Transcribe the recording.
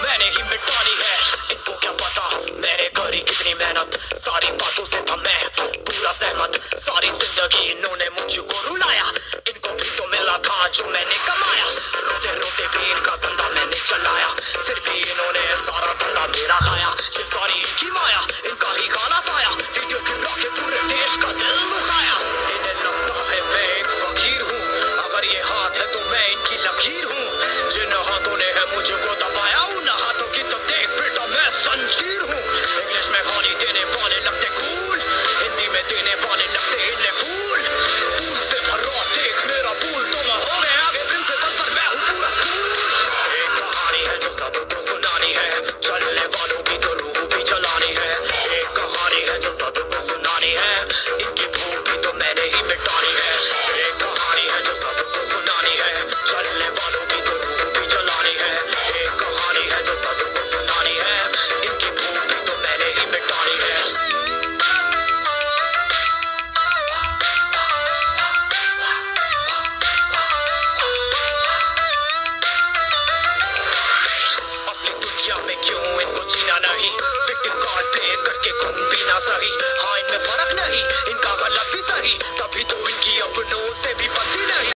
मैंने ही मिटानी है। इनको क्या पता मैंने करी कितनी मेहनत, सारी बातों से था मैं पूरा सहमत। सारी जिंदगी इन्होंने मुझको रुलाया, इनको भी तो मिला था जो मैंने कमाया। रोते रोते भी इनका धंधा मैंने चलाया, फिर भी इन्होंने सारा धंधा मेरा खाया। ये सारी इनकी माया, इनका ही खाना खाया, वीडियो गिरा के पूरे देश का दिल दुखाया। इन्हें लगता है मैं एक फकीर हूँ, अगर ये हाथ है तो मैं इनकी लकीर हूँ। जिन हाथों ने है मुझको दबाया, उन हाथों की तो देख बेटा मैं संजीर हूँ। इंग्लिश में गाली देने वाले लगते कूल, हिंदी में देने वाले लगते इन्हें फूल। फूल से भरा देख मेरा फूल, तो मैं हो गया आगे प्रिंसिपल पर मैं हूँ पूरा कूल। एक कहानी है जो सबको सुनानी है, चलने वालों की तो रूह भी जलानी है। एक कहानी है जो सबको सुनानी है, इनकी भूख भी तो मैंने ही मिटानी है। एक कहानी है जो सबको सुनानी है, चलने वालों की तो रूह भी जलानी है। एक कहानी है जो सबको सुनानी है, इनकी भूख भी तो मैंने ही मिटानी है। अपनी दुनिया में क्यों इनको जीना नहीं, विक्टिम कार्ड प्ले करके खून पीना सही। हाँ इनमें फर्क नहीं, इनका गलत भी सही, तभी तो इनकी अपनों से भी बनती नहीं।